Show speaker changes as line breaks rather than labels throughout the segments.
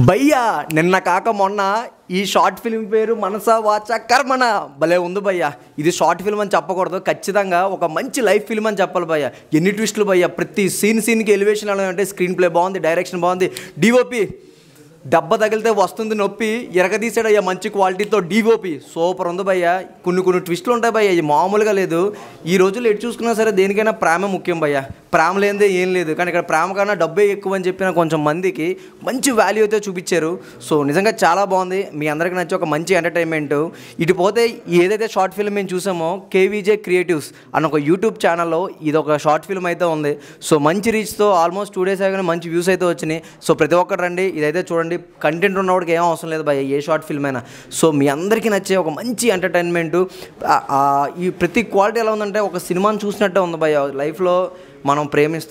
భయ్యా నిన్న కాక మొన్న ఈ షార్ట్ ఫిల్మ్ పేరు మనసా వాచా కర్మణ భలే ఉంది భయ్యా. ఇది షార్ట్ ఫిల్మ్ అని చెప్పకూడదు, ఖచ్చితంగా ఒక మంచి లైఫ్ ఫిల్మ్ అని చెప్పాలి భయ్యా. ఎన్ని ట్విస్టులు భయ్యా, ప్రతి సీన్కి ఎలివేషన్ ఎలా అంటే స్క్రీన్ ప్లే బాగుంది, డైరెక్షన్ బాగుంది, డిఓపి దెబ్బ తగిలితే వస్తుంది నొప్పి ఎరగదీసాడయ్యా మంచి క్వాలిటీతో. డిఓపి సూపర్ ఉంది భయ్యా. కొన్ని ట్విస్టులు ఉంటాయి భయ్యా, ఇది మామూలుగా లేదు. ఈ రోజుల్లో ఎటు చూసుకున్నా సరే దేనికైనా ప్రేమ ముఖ్యం భయ్యా, ప్రేమ లేనిదే ఏం లేదు. కానీ ఇక్కడ ప్రేమ కన్నా డబ్బే ఎక్కువ అని చెప్పిన కొంచెం మందికి మంచి వాల్యూ అయితే చూపించారు. సో నిజంగా చాలా బాగుంది, మీ అందరికీ నచ్చి ఒక మంచి ఎంటర్టైన్మెంట్. ఇటు పోతే ఏదైతే షార్ట్ ఫిల్మ్ మేము చూసామో కేవీజే క్రియేటివ్స్ అన్న ఒక యూట్యూబ్ ఛానల్లో ఇది ఒక షార్ట్ ఫిల్మ్ అయితే ఉంది. సో మంచి రీచ్తో ఆల్మోస్ట్ 2 days అయినా మంచి వ్యూస్ అయితే వచ్చినాయి. సో ప్రతి ఒక్కరు రండి, ఇదైతే చూడండి. కంటెంట్ ఉన్నవాడికి ఏం అవసరం లేదు భయ్య, ఏ షార్ట్ ఫిల్మ్ అయినా. సో మీ అందరికీ నచ్చే ఒక మంచి ఎంటర్టైన్మెంటు. ఈ ప్రతి క్వాలిటీ ఎలా ఉందంటే ఒక సినిమాని చూసినట్టే ఉంది భయ్య. లైఫ్లో మనం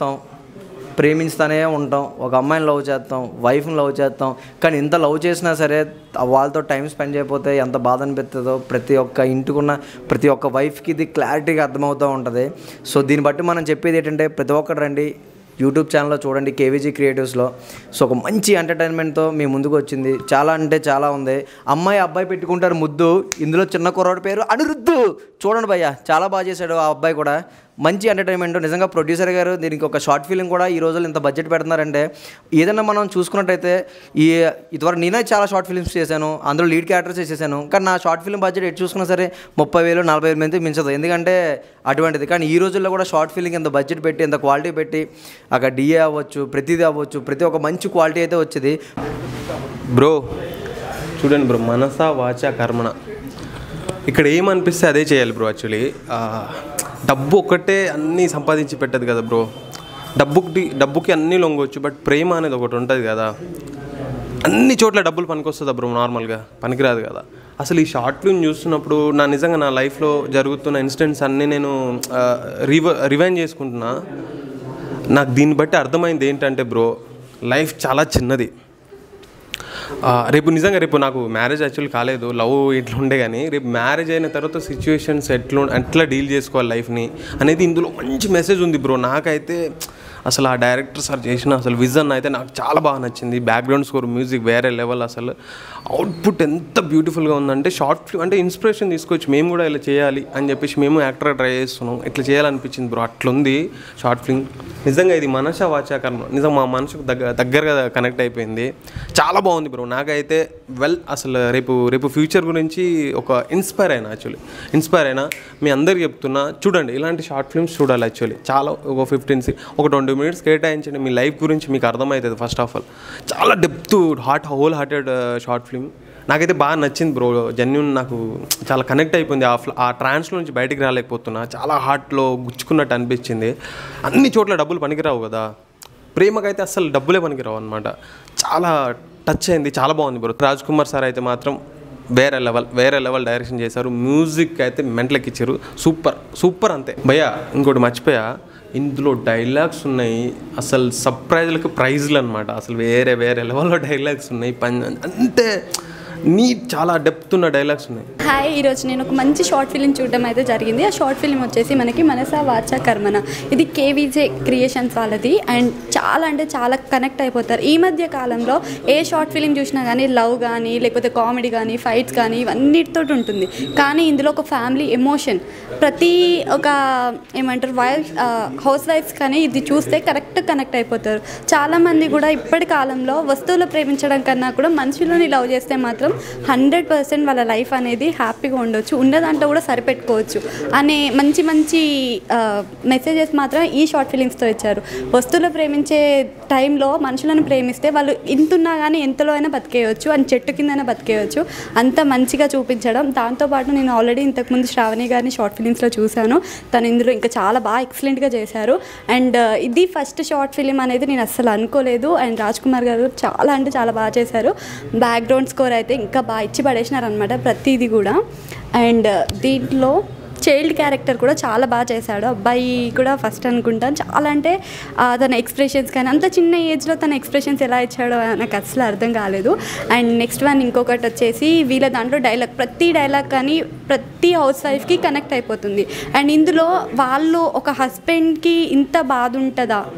ప్రేమిస్తానే ఉంటాం, ఒక అమ్మాయిని లవ్ చేస్తాం, వైఫ్ని లవ్ చేస్తాం. కానీ ఇంత లవ్ చేసినా సరే వాళ్ళతో టైం స్పెండ్ చేయకపోతే ఎంత బాధ అనిపిస్తుందో ప్రతి ఒక్క ఇంటికున్న ప్రతి ఒక్క వైఫ్కి ఇది క్లారిటీగా అర్థమవుతూ ఉంటుంది. సో దీన్ని బట్టి మనం చెప్పేది ఏంటంటే ప్రతి ఒక్కరు రండి, యూట్యూబ్ ఛానల్లో చూడండి కేవీజీ క్రియేటివ్స్లో. సో ఒక మంచి ఎంటర్టైన్మెంట్తో మీ ముందుకు వచ్చింది. చాలా అంటే చాలా ఉంది. అమ్మాయి అబ్బాయి పెట్టుకుంటారు ముద్దు, ఇందులో చిన్న కుర్రాడి పేరు అనిరుద్ధు. చూడండి భయ్య, చాలా బాగా చేశాడు ఆ అబ్బాయి కూడా. మంచి ఎంటర్టైన్మెంట్ నిజంగా. ప్రొడ్యూసర్ గారు దీనికి ఒక షార్ట్ ఫిల్మ్ కూడా ఈ రోజుల్లో ఇంత బడ్జెట్ పెడుతున్నారంటే ఏదైనా మనం చూసుకున్నట్టయితే ఇదివరకు నేనే చాలా షార్ట్ ఫిల్మ్స్ చేశాను, అందులో లీడ్ క్యారెక్టర్స్ చేసేసాను. కానీ నా షార్ట్ ఫిల్మ్ బడ్జెట్ ఎటు చూసుకున్నా సరే 30,000 40,000 మంది మించదు, ఎందుకంటే అటువంటిది. కానీ ఈ రోజుల్లో కూడా షార్ట్ ఫిల్మ్కి ఇంత బడ్జెట్ పెట్టి ఇంత క్వాలిటీ పెట్టి అక్కడ డిఏ అవ్వచ్చు, ప్రతిదీ అవ్వచ్చు, ప్రతి ఒక్క మంచి క్వాలిటీ అయితే వచ్చేది.
బ్రో చూడండి బ్రో, మనసా వాచా కర్మణ. ఇక్కడ ఏమనిపిస్తే అదే చేయాలి బ్రో. యాక్చువల్లీ డబ్బు ఒక్కటే అన్నీ సంపాదించి పెట్టదు కదా బ్రో. డబ్బుకి అన్నీ లొంగవచ్చు, బట్ ప్రేమ అనేది ఒకటి ఉంటుంది కదా. అన్ని చోట్ల డబ్బులు పనికొస్తుందా బ్రో? నార్మల్గా పనికిరాదు కదా. అసలు ఈ షార్ట్ ఫిల్మ్ చూస్తున్నప్పుడు నిజంగా నా లైఫ్లో జరుగుతున్న ఇన్సిడెంట్స్ అన్నీ నేను రివైండ్ చేసుకుంటున్నా. నాకు దీన్ని బట్టి అర్థమైంది ఏంటంటే బ్రో, లైఫ్ చాలా చిన్నది. రేపు నాకు మ్యారేజ్ యాక్చువల్లీ కాలేదు, లవ్ ఇట్లా ఉండే. కానీ రేపు మ్యారేజ్ అయిన తర్వాత సిచ్యువేషన్స్ ఎట్లా డీల్ చేసుకోవాలి లైఫ్ని అనేది ఇందులో మంచి మెసేజ్ ఉంది బ్రో. నాకైతే అసలు ఆ డైరెక్టర్ సార్ చేసిన అసలు విజన్ అయితే నాకు చాలా బాగా నచ్చింది. బ్యాక్గ్రౌండ్ స్కోర్, మ్యూజిక్ వేరే లెవెల్. అసలు అవుట్పుట్ ఎంత బ్యూటిఫుల్గా ఉందంటే షార్ట్ ఫిల్మ్ అంటే ఇన్స్పిరేషన్ తీసుకొచ్చి మేము కూడా ఇలా చేయాలి అని చెప్పేసి మేము యాక్టర్గా ట్రై చేస్తున్నాం. ఇట్లా చేయాలనిపించింది బ్రో. అట్లుంది షార్ట్ ఫిల్మ్. నిజంగా ఇది మనసా వాచా కర్మ నిజంగా మా మనసుకు దగ్గరగా కనెక్ట్ అయిపోయింది. చాలా బాగుంది బ్రో. నాకైతే అసలు రేపు ఫ్యూచర్ గురించి ఒక ఇన్స్పైర్ అయినా మీ అందరికి చెప్తున్నా, చూడండి ఇలాంటి షార్ట్ ఫిల్మ్స్ చూడాలి. యాక్చువల్లీ చాలా ఒక 20 minutes కేటాయించండి, మీ లైఫ్ గురించి మీకు అర్థమవుతుంది. ఫస్ట్ ఆఫ్ ఆల్ చాలా depth wholehearted short film. నాకైతే బాగా నచ్చింది బ్రో. జెన్యూన్ నాకు చాలా కనెక్ట్ అయిపోయింది. ఆ ట్రాన్స్లో నుంచి బయటికి రాలేకపోతున్నా. చాలా హార్ట్లో గుచ్చుకున్నట్టు అనిపించింది. అన్ని చోట్ల డబ్బులు పనికిరావు కదా, ప్రేమకైతే అసలు డబ్బులే పనికిరావు అనమాట. చాలా టచ్ అయింది, చాలా బాగుంది బ్రో. రాజ్ కుమార్ సార్ అయితే మాత్రం వేరే లెవెల్ డైరెక్షన్ చేశారు. మ్యూజిక్ అయితే మెంటలకి ఇచ్చారు. సూపర్ అంతే భయ్యా. ఇంకోటి మర్చిపోయా, ఇందులో డైలాగ్స్ ఉన్నాయి అసలు సర్ప్రైజ్లకు ప్రైజ్లు అనమాట. అసలు వేరే లెవెల్లో డైలాగ్స్ ఉన్నాయి. అంటే చాలా డెప్త్ ఉన్న డైలాగ్స్ ఉన్నాయి.
హాయ్, ఈరోజు నేను ఒక మంచి షార్ట్ ఫిల్మ్ చూడడం అయితే జరిగింది. ఆ షార్ట్ ఫిల్మ్ వచ్చేసి మనకి మనసా వాచా కర్మణ. ఇది కేవీజే క్రియేషన్స్ వాళ్ళది. అండ్ చాలా అంటే చాలా కనెక్ట్ అయిపోతారు. ఈ మధ్య కాలంలో ఏ షార్ట్ ఫిల్మ్ చూసినా కానీ లవ్ కానీ లేకపోతే కామెడీ కానీ ఫైట్స్ కానీ ఇవన్నిటితో ఉంటుంది. కానీ ఇందులో ఒక ఫ్యామిలీ ఎమోషన్, ప్రతి ఒక ఏమంటారు హౌస్ వైఫ్స్ కానీ ఇది చూస్తే కనెక్ట్ అయిపోతారు. చాలామంది కూడా ఇప్పటి కాలంలో వస్తువులు ప్రేమించడం కన్నా కూడా మనుషులని లవ్ చేస్తే మాత్రం 100% వాళ్ళ లైఫ్ అనేది హ్యాపీగా ఉండొచ్చు, ఉన్న దాంట్లో కూడా సరిపెట్టుకోవచ్చు అనే మంచి మెసేజెస్ మాత్రం ఈ షార్ట్ ఫిలిమ్స్తో ఇచ్చారు. వస్తువులు ప్రేమించే టైంలో మనుషులను ప్రేమిస్తే వాళ్ళు ఇంతున్నా కానీ ఎంతలో అయినా బతికేయచ్చు, అని చెట్టు కిందైనా బతికేయచ్చు, అంత మంచిగా చూపించడం. దాంతోపాటు నేను ఆల్రెడీ ఇంతకుముందు శ్రావణి గారిని షార్ట్ ఫిలిమ్స్లో చూశాను. తను ఇందులో ఇంకా చాలా బాగా ఎక్సలెంట్గా చేశారు. అండ్ ఇది ఫస్ట్ షార్ట్ ఫిలిం అనేది నేను అస్సలు అనుకోలేదు. అండ్ రాజ్ కుమార్ గారు చాలా అంటే చాలా బాగా చేశారు. బ్యాక్గ్రౌండ్ స్కోర్ అయితే ఇంకా బాగా ఇచ్చి పడేసినారనమాట ప్రతిదీ కూడా. అండ్ దీంట్లో చైల్డ్ క్యారెక్టర్ కూడా చాలా బాగా చేశాడు. అబ్బాయి కూడా ఫస్ట్ అనుకుంటాను. చాలా అంటే తన ఎక్స్ప్రెషన్స్ కానీ అంత చిన్న ఏజ్లో తన ఎక్స్ప్రెషన్స్ ఎలా ఇచ్చాడో నాకు అసలు అర్థం కాలేదు. అండ్ నెక్స్ట్ వన్ ఇంకొకటి వచ్చేసి వీళ్ళ దాంట్లో ప్రతి డైలాగ్ కానీ ప్రతి హౌస్ వైఫ్కి కనెక్ట్ అయిపోతుంది. అండ్ ఇందులో వాళ్ళు ఒక హస్బెండ్కి ఇంత బాధ ఉంటుందా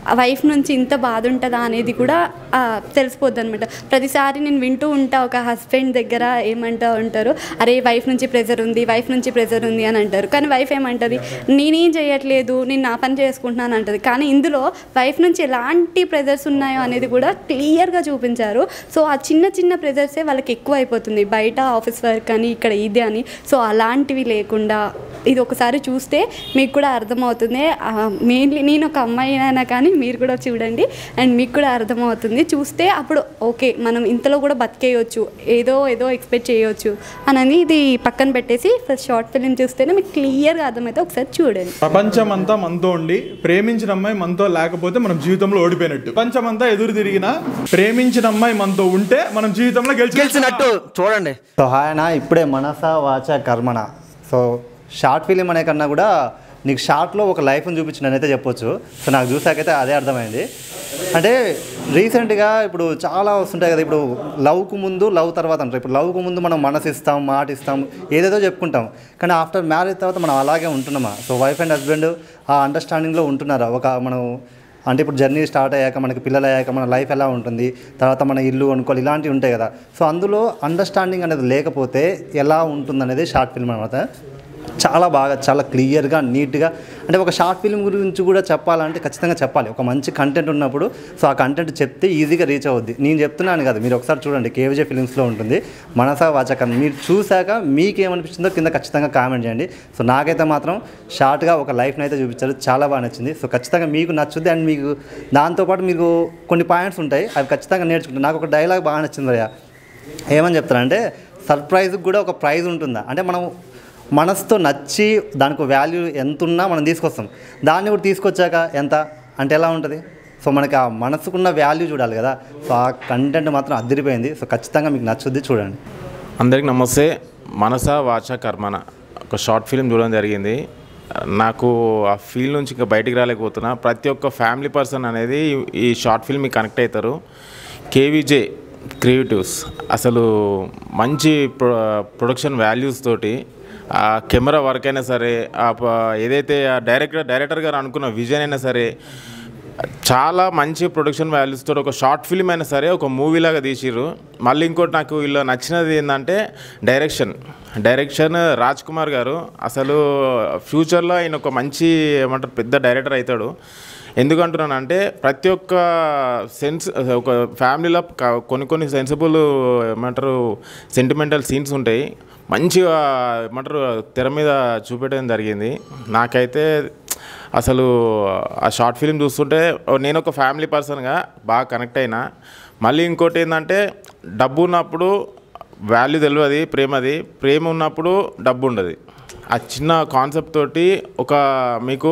వైఫ్ నుంచి ఇంత బాధ ఉంటుందా అనేది కూడా తెలిసిపోద్ది అనమాట. ప్రతిసారి నేను వింటూ ఉంటా ఒక హస్బెండ్ దగ్గర ఏమంటూ ఉంటారు, అరే వైఫ్ నుంచి ప్రెజర్ ఉంది, వైఫ్ నుంచి ప్రెజర్ ఉంది అని అంటారు. కానీ వైఫ్ ఏమంటుంది, నేనేం చేయట్లేదు, నేను నా పని చేసుకుంటున్నాను అంటది. కానీ ఇందులో వైఫ్ నుంచి ఎలాంటి ప్రెజర్స్ ఉన్నాయో అనేది కూడా క్లియర్గా చూపించారు. సో ఆ చిన్న చిన్న ప్రెజర్సే వాళ్ళకి ఎక్కువ అయిపోతుంది, బయట ఆఫీస్ వర్క్ అని ఇక్కడ ఇది అని. సో అలాంటివి లేకుండా ఇది ఒకసారి చూస్తే మీకు కూడా అర్థమవుతుంది. మెయిన్లీ నేను ఒక అమ్మాయి అయినా కానీ మీరు కూడా చూడండి అండ్ మీకు కూడా అర్థమవుతుంది. చూస్తే అప్పుడు ఓకే మనం ఇంతలో కూడా బతికేయచ్చు, ఏదో ఎక్స్పెక్ట్ చేయవచ్చు అని ఇది పక్కన పెట్టేసి ఫస్ట్ షార్ట్ ఫిలిం చూస్తేనే మీకు క్లియర్గా అర్థమైతే ఒకసారి చూడండి.
ప్రపంచం అంతా మనతో ఉండి ప్రేమించిన అమ్మాయి మనతో లేకపోతే మనం జీవితంలో ఓడిపోయినట్టు. ప్రపంచం అంతా ఎదురు తిరిగినా ప్రేమించిన అమ్మాయి మనతో ఉంటే మనం జీవితంలో గెలిచినట్టు.
చూడండి.
సో ఆయన ఇప్పుడే మనస వాచ కర్మణ. సో షార్ట్ ఫిలిం అనే కన్నా కూడా నీకు షార్ట్లో ఒక లైఫ్ని చూపించిందని అయితే చెప్పొచ్చు. సో నాకు చూసాకైతే అదే అర్థమైంది. అంటే రీసెంట్గా ఇప్పుడు చాలా వస్తుంటాయి కదా, ఇప్పుడు లవ్కు ముందు లవ్ తర్వాత అంటారు. ఇప్పుడు లవ్కు ముందు మనం మనసు ఇస్తాం, మాట ఇస్తాం, ఏదేదో చెప్పుకుంటాం. కానీ ఆఫ్టర్ మ్యారేజ్ తర్వాత మనం అలాగే ఉంటున్నామా? సో వైఫ్ అండ్ హస్బెండ్ ఆ అండర్స్టాండింగ్లో ఉంటున్నారా? మనం అంటే ఇప్పుడు జర్నీ స్టార్ట్ అయ్యాక మనకి పిల్లలు అయ్యాక మన లైఫ్ ఎలా ఉంటుంది, తర్వాత మన ఇల్లు అనుకోవాలి, ఇలాంటివి ఉంటాయి కదా. సో అందులో అండర్స్టాండింగ్ అనేది లేకపోతే ఎలా ఉంటుంది అనేది షార్ట్ ఫిల్మ్ అనమాట. చాలా బాగా, చాలా క్లియర్గా, నీట్గా. అంటే ఒక షార్ట్ ఫిల్మ్ గురించి కూడా చెప్పాలంటే ఖచ్చితంగా చెప్పాలి. ఒక మంచి కంటెంట్ ఉన్నప్పుడు సో ఆ కంటెంట్ చెప్తే ఈజీగా రీచ్ అవుద్ది. నేను చెప్తున్నాను కదా, మీరు ఒకసారి చూడండి, కేవీజే ఫిలిమ్స్లో ఉంటుంది మనస వాచ. మీరు చూశాక మీకేమనిపించిందో కింద ఖచ్చితంగా కామెంట్ చేయండి. సో నాకైతే మాత్రం షార్ట్గా ఒక లైఫ్ని అయితే చూపించారు, చాలా బాగా నచ్చింది. సో ఖచ్చితంగా మీకు నచ్చుద్ది. అండ్ మీకు దాంతోపాటు మీకు కొన్ని పాయింట్స్ ఉంటాయి, అవి ఖచ్చితంగా నేర్చుకుంటారు. నాకు ఒక డైలాగ్ బాగా నచ్చింది భయ్యా. ఏమని చెప్తారంటే, సర్ప్రైజ్కి కూడా ఒక ప్రైజ్ ఉంటుందా అంటే, మనం మనసుతో నచ్చి దానికి వాల్యూ ఎంత ఉన్నా మనం తీసుకొస్తాం, దాన్ని కూడా తీసుకొచ్చాక ఎంత అంటే ఎలా ఉంటుంది? సో మనకి ఆ మనసుకున్న వాల్యూ చూడాలి కదా. సో ఆ కంటెంట్ మాత్రం అదిరిపోయింది. సో ఖచ్చితంగా మీకు నచ్చుద్ది, చూడండి.
అందరికీ నమస్తే. మనస వాచ కర్మణ ఒక షార్ట్ ఫిలిం చూడడం జరిగింది. నాకు ఆ ఫీల్ నుంచి ఇంకా బయటికి రాలేకపోతున్నా. ప్రతి ఒక్క ఫ్యామిలీ పర్సన్ అనేది ఈ షార్ట్ ఫిల్మ్కి కనెక్ట్ అవుతారు. కేవీజే క్రియేటివ్స్ అసలు మంచి ప్రొడక్షన్ వాల్యూస్ తోటి, ఆ కెమెరా వర్క్ అయినా సరే, ఏదైతే డైరెక్టర్ గారు అనుకున్న విజన్ అయినా సరే, చాలా మంచి ప్రొడక్షన్ వాల్యూస్ తోటి ఒక షార్ట్ ఫిల్మ్ అయినా సరే ఒక మూవీలాగా తీసిర్రు. మళ్ళీ ఇంకోటి నాకు వీళ్ళు నచ్చినది ఏంటంటే డైరెక్షన్ రాజ్ కుమార్ గారు. అసలు ఫ్యూచర్లో ఆయన ఒక మంచి ఏమంటారు పెద్ద డైరెక్టర్ అవుతాడు. ఎందుకంటున్నానంటే ప్రతి ఒక్క ఒక ఫ్యామిలీలో కొన్ని సెన్సిబుల్ ఏమంటారు సెంటిమెంటల్ సీన్స్ ఉంటాయి, మంచిగా ఏమంటారు తెర మీద చూపెట్టడం జరిగింది. నాకైతే అసలు ఆ షార్ట్ ఫిలిం చూస్తుంటే నేను ఒక ఫ్యామిలీ పర్సన్గా బాగా కనెక్ట్ అయినా. మళ్ళీ ఇంకోటి ఏంటంటే, డబ్బు ఉన్నప్పుడు వాల్యూ తెలియదు, ప్రేమ ఉన్నప్పుడు డబ్బు ఉండదు. ఆ చిన్న కాన్సెప్ట్ తోటి ఒక మీకు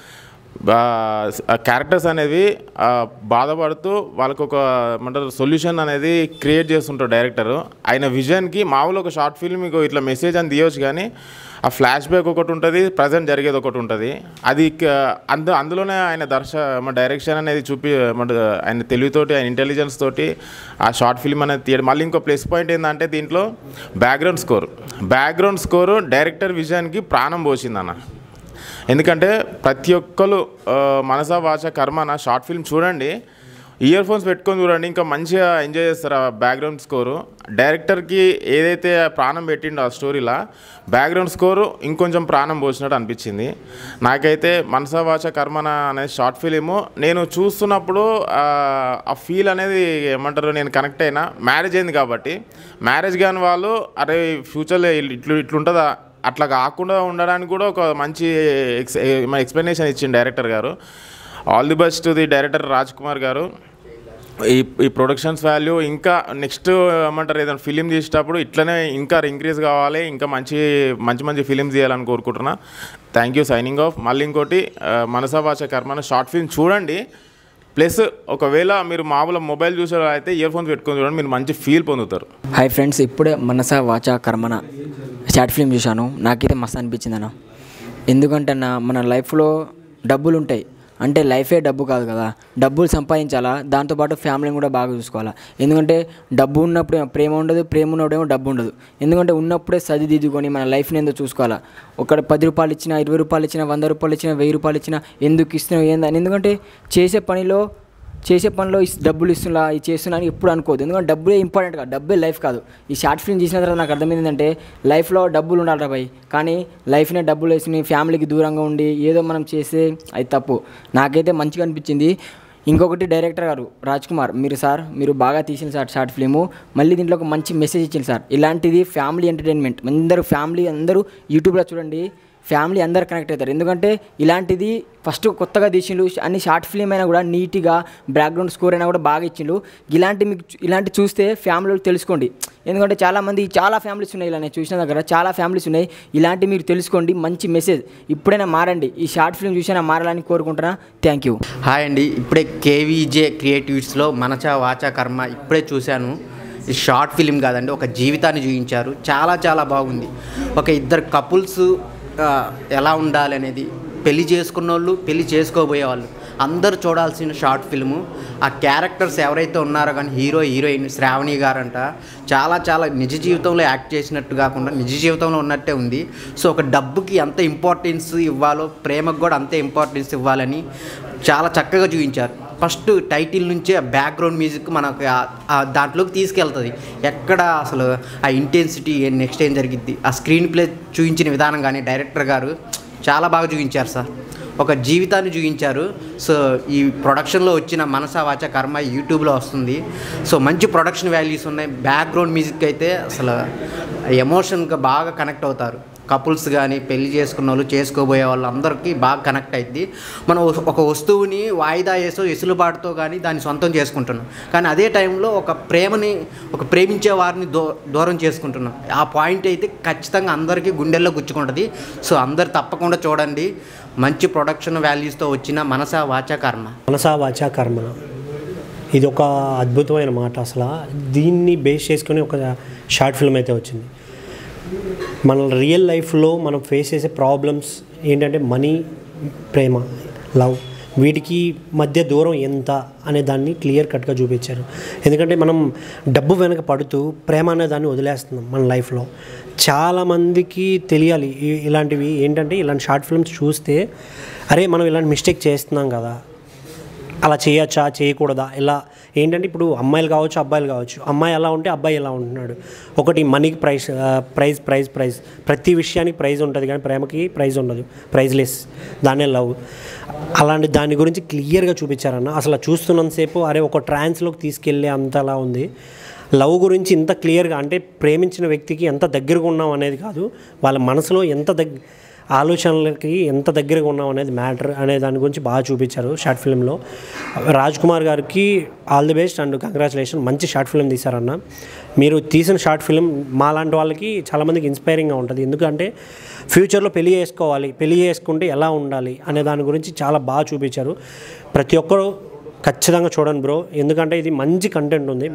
క్యారెక్టర్స్ అనేవి బాధపడుతూ వాళ్ళకు ఒక ఏమంటారు సొల్యూషన్ అనేది క్రియేట్ చేస్తుంటారు డైరెక్టరు. ఆయన విజన్కి మామూలు ఒక షార్ట్ ఫిల్మ్ మీకు ఇట్లా మెసేజ్ అని తీయవచ్చు, కానీ ఆ ఫ్లాష్ బ్యాక్ ఒకటి ఉంటుంది, ప్రజెంట్ జరిగేది ఒకటి ఉంటుంది. అది అందులోనే ఆయన డైరెక్షన్ అనేది ఆయన తెలివితోటి, ఆయన ఇంటెలిజెన్స్ తోటి ఆ షార్ట్ ఫిల్మ్ అనేది తీయడం. మళ్ళీ ఇంకో ప్లస్ పాయింట్ ఏంటంటే దీంట్లో బ్యాక్గ్రౌండ్ స్కోరు డైరెక్టర్ విజన్కి ప్రాణం పోసిందన్న. ఎందుకంటే ప్రతి ఒక్కరు మనస వాచ కర్మన షార్ట్ ఫిల్మ్ చూడండి, ఇయర్ ఫోన్స్ పెట్టుకొని చూడండి, ఇంకా మంచిగా ఎంజాయ్ చేస్తారు ఆ బ్యాక్గ్రౌండ్ స్కోరు. డైరెక్టర్కి ఏదైతే ప్రాణం పెట్టిండో ఆ స్టోరీలో బ్యాక్గ్రౌండ్ స్కోరు ఇంకొంచెం ప్రాణం పోసినట్టు అనిపించింది నాకైతే. మనస వాచ కర్మన అనే షార్ట్ ఫిలిము నేను చూస్తున్నప్పుడు ఆ ఫీల్ అనేది ఏమంటారు, నేను కనెక్ట్ అయినా. మ్యారేజ్ అయింది కాబట్టి, మ్యారేజ్ కాని వాళ్ళు అరే ఫ్యూచర్లో ఇట్లుంటుందా, అట్లా కాకుండా ఉండడానికి కూడా ఒక మంచి ఎక్స్ప్లెనేషన్ ఇచ్చింది డైరెక్టర్ గారు. All the best to the director Raj Kumar గారు. ఈ ప్రొడక్షన్స్ వాల్యూ ఇంకా నెక్స్ట్ ఏమంటారు ఏదైనా ఫిలిం తీసేటప్పుడు ఇట్లనే ఇంకా ఇంక్రీజ్ కావాలి, ఇంకా మంచి ఫిలిమ్స్ తీయాలని కోరుకుంటున్నా. Thank you, signing off. మళ్ళీ ఇంకోటి మనస వాచ కర్మన షార్ట్ ఫిల్మ్ చూడండి. ప్లస్ ఒకవేళ మీరు మామూలు మొబైల్ చూసేలా అయితే ఇయర్ ఫోన్స్ పెట్టుకొని చూడండి, మీరు మంచి ఫీల్ పొందుతారు.
హాయ్ ఫ్రెండ్స్, ఇప్పుడే మనస వాచ కర్మన షార్ట్ ఫిల్మ్ చూశాను. నాకైతే మస్తు అనిపించింది అన్న. ఎందుకంటే అన్న మన లైఫ్లో డబ్బులు ఉంటాయి, అంటే లైఫే డబ్బు కాదు కదా, డబ్బులు సంపాదించాలా, దాంతోపాటు ఫ్యామిలీని కూడా బాగా చూసుకోవాలా. ఎందుకంటే డబ్బు ఉన్నప్పుడే ప్రేమ ఉండదు, ప్రేమ ఉన్నప్పుడేమో డబ్బు ఉండదు. ఎందుకంటే ఉన్నప్పుడే సరిదిద్దుకొని మన లైఫ్ని ఎందుకు చూసుకోవాలా. ఒక 10 రూపాయలు ఇచ్చినా, 20 రూపాయలు ఇచ్చినా, 100 రూపాయలు ఇచ్చినా, 1000 రూపాయలు ఇచ్చినా ఎందుకు ఇస్తున్నావు ఏందని. ఎందుకంటే చేసే పనిలో డబ్బులు ఇస్తున్నా ఇది చేస్తున్నా అని ఎప్పుడు అనుకోవద్దు. ఎందుకంటే డబ్బులే ఇంపార్టెంట్ కాదు, డబ్బే లైఫ్ కాదు. ఈ షార్ట్ ఫిల్మ్ చేసిన తర్వాత నాకు అర్థమైంది ఏంటంటే లైఫ్లో డబ్బులు ఉండాలి భయ్, కానీ లైఫ్నే డబ్బులు వేసుకుని ఫ్యామిలీకి దూరంగా ఉండి ఏదో మనం చేస్తే అది తప్పు. నాకైతే మంచిగా అనిపించింది. ఇంకొకటి డైరెక్టర్ గారు రాజ్ కుమార్, మీరు బాగా తీసిన సార్ షార్ట్ ఫిల్ము. మళ్ళీ దీంట్లో ఒక మంచి మెసేజ్ ఇచ్చింది సార్. ఇలాంటిది ఫ్యామిలీ ఎంటర్టైన్మెంట్, ఫ్యామిలీ అందరూ యూట్యూబ్లో చూడండి, ఫ్యామిలీ అందరు కనెక్ట్ అవుతారు. ఎందుకంటే ఇలాంటిది ఫస్ట్ కొత్తగా తీసిండు, అన్ని షార్ట్ ఫిల్మ్ అయినా కూడా నీట్గా బ్యాక్గ్రౌండ్ స్కోర్ అయినా కూడా బాగా ఇచ్చిండు. ఇలాంటి చూస్తే ఫ్యామిలీలు తెలుసుకోండి. ఎందుకంటే చాలా ఫ్యామిలీస్ ఉన్నాయి, ఇలా నేను చూసిన దగ్గర చాలా ఫ్యామిలీస్ ఉన్నాయి. ఇలాంటి మీరు తెలుసుకోండి, మంచి మెసేజ్. ఇప్పుడైనా మారండి, ఈ షార్ట్ ఫిల్మ్ చూసినా మారాలని కోరుకుంటున్నా. Thank you.
హాయ్ అండి, ఇప్పుడే కేవీజే క్రియేటివ్స్లో మనసా వాచా కర్మ ఇప్పుడే చూశాను. ఈ షార్ట్ ఫిలిం కాదండి, ఒక జీవితాన్ని చూపించారు. చాలా బాగుంది. ఒక ఇద్దరు కపుల్స్ ఎలా ఉండాలి అనేది, పెళ్లి చేసుకున్న వాళ్ళు, పెళ్లి చేసుకోబోయే వాళ్ళు అందరూ చూడాల్సిన షార్ట్ ఫిల్ము. ఆ క్యారెక్టర్స్ ఎవరైతే ఉన్నారో కానీ హీరోయిన్ శ్రావణి గారంట చాలా నిజ జీవితంలో యాక్ట్ చేసినట్టు కాకుండా నిజ జీవితంలో ఉన్నట్టే ఉంది. సో ఒక డబ్బుకి ఎంత ఇంపార్టెన్స్ ఇవ్వాలో ప్రేమకు కూడా అంతే ఇంపార్టెన్స్ ఇవ్వాలని చాలా చక్కగా చూపించారు. ఫస్ట్ టైటిల్ నుంచే బ్యాక్గ్రౌండ్ మ్యూజిక్ మనకు దాంట్లోకి తీసుకెళ్తుంది. ఎక్కడ అసలు ఆ ఇంటెన్సిటీ నెక్స్ట్ ఏం జరిగిద్ది, ఆ స్క్రీన్ ప్లే చూపించిన విధానం కానీ డైరెక్టర్ గారు చాలా బాగా చూపించారు సార్. ఒక జీవితాన్ని చూపించారు. సో ఈ ప్రొడక్షన్లో వచ్చిన మనసా వాచా కర్మ యూట్యూబ్లో వస్తుంది. సో మంచి ప్రొడక్షన్ వాల్యూస్ ఉన్నాయి. బ్యాక్గ్రౌండ్ మ్యూజిక్ అయితే అసలు ఎమోషన్గా బాగా కనెక్ట్ అవుతారు. కపుల్స్ కానీ పెళ్లి చేసుకున్న వాళ్ళు, చేసుకోబోయే వాళ్ళు అందరికీ బాగా కనెక్ట్ అయింది. మనం ఒక వస్తువుని వాయిదా వేసో ఎసులుబాటుతో కానీ దాన్ని సొంతం చేసుకుంటున్నాం, కానీ అదే టైంలో ఒక ప్రేమించే వారిని దూరం చేసుకుంటున్నాం. ఆ పాయింట్ అయితే ఖచ్చితంగా అందరికీ గుండెల్లో గుచ్చుకుంటుంది. సో అందరు తప్పకుండా చూడండి. మంచి ప్రొడక్షన్ వాల్యూస్తో వచ్చిన మనసా వాచా కర్మ
ఇది ఒక అద్భుతమైన మాట. అసలు దీన్ని బేస్ చేసుకుని ఒక షార్ట్ ఫిల్మ్ అయితే వచ్చింది. మన రియల్ లైఫ్లో మనం ఫేస్ చేసే ప్రాబ్లమ్స్ ఏంటంటే మనీ, ప్రేమ, లవ్, వీటికి మధ్య దూరం ఎంత అనే దాన్ని క్లియర్ కట్గా చూపించారు. ఎందుకంటే మనం డబ్బు వెనక పడుతూ ప్రేమ అనే దాన్ని వదిలేస్తున్నాం మన లైఫ్లో. చాలామందికి తెలియాలి ఇలాంటివి ఏంటంటే, ఇలాంటి షార్ట్ ఫిల్మ్స్ చూస్తే అరే మనం ఇలాంటి మిస్టేక్ చేస్తున్నాం కదా, అలా చేయొచ్చా చేయకూడదా, ఇలా ఏంటంటే ఇప్పుడు అమ్మాయిలు కావచ్చు అబ్బాయిలు కావచ్చు, అమ్మాయి ఎలా ఉంటే అబ్బాయి ఎలా ఉంటున్నాడు. ఒకటి మనీకి ప్రైజ్ ప్రతి విషయానికి ప్రైజ్ ఉంటుంది, కానీ ప్రేమకి ప్రైజ్ ఉండదు, ప్రైజ్లెస్, దాన్నే లవ్. అలాంటి దాని గురించి క్లియర్గా చూపించారన్న. అసలు చూస్తున్నంతసేపు అరే ఒక ట్రాన్స్లోకి తీసుకెళ్ళే అంతలా ఉంది. లవ్ గురించి ఇంత క్లియర్గా, అంటే ప్రేమించిన వ్యక్తికి ఎంత దగ్గరగా ఉన్నాం అనేది కాదు, వాళ్ళ మనసులో ఆలోచనలకి ఎంత దగ్గరగా ఉన్నాం అనేది మ్యాటర్ అనే దాని గురించి బాగా చూపించారు షార్ట్ ఫిల్మ్లో. రాజ్ కుమార్ గారికి all the best and congratulation. మంచి షార్ట్ ఫిల్మ్ తీశారన్న. మీరు తీసిన షార్ట్ ఫిల్మ్ మాలాంటి వాళ్ళకి చాలామందికి ఇన్స్పైరింగ్గా ఉంటుంది. ఎందుకంటే ఫ్యూచర్లో పెళ్లి చేసుకుంటే ఎలా ఉండాలి అనే దాని గురించి చాలా బాగా చూపించారు. ప్రతి ఒక్కరూ ఖచ్చితంగా చూడండి బ్రో, ఎందుకంటే ఇది మంచి కంటెంట్ ఉంది.